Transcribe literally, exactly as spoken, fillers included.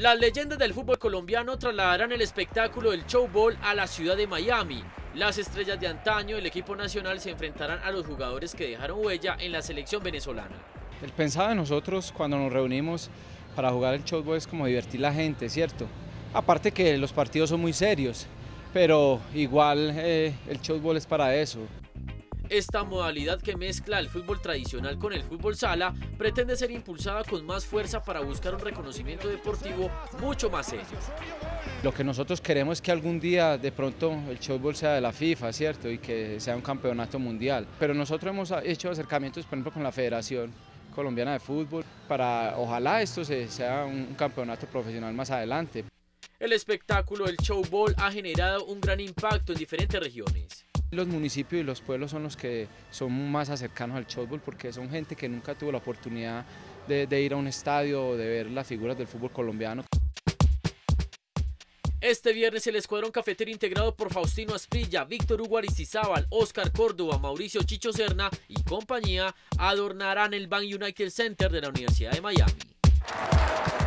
Las leyendas del fútbol colombiano trasladarán el espectáculo del Show Ball a la ciudad de Miami. Las estrellas de antaño del equipo nacional se enfrentarán a los jugadores que dejaron huella en la selección venezolana. El pensado de nosotros cuando nos reunimos para jugar el Show Ball es como divertir a la gente, ¿cierto? Aparte que los partidos son muy serios, pero igual eh, el Show Ball es para eso. Esta modalidad que mezcla el fútbol tradicional con el fútbol sala pretende ser impulsada con más fuerza para buscar un reconocimiento deportivo mucho más serio. Lo que nosotros queremos es que algún día de pronto el Show Ball sea de la FIFA, ¿cierto? Y que sea un campeonato mundial. Pero nosotros hemos hecho acercamientos, por ejemplo, con la Federación Colombiana de Fútbol para ojalá esto sea un campeonato profesional más adelante. El espectáculo del Show Ball ha generado un gran impacto en diferentes regiones. Los municipios y los pueblos son los que son más cercanos al Show Ball porque son gente que nunca tuvo la oportunidad de, de ir a un estadio o de ver las figuras del fútbol colombiano. Este viernes el escuadrón cafetero integrado por Faustino Asprilla, Víctor Hugo Aristizábal, Oscar Córdoba, Mauricio Chicho Serna y compañía adornarán el Bank United Center de la Universidad de Miami.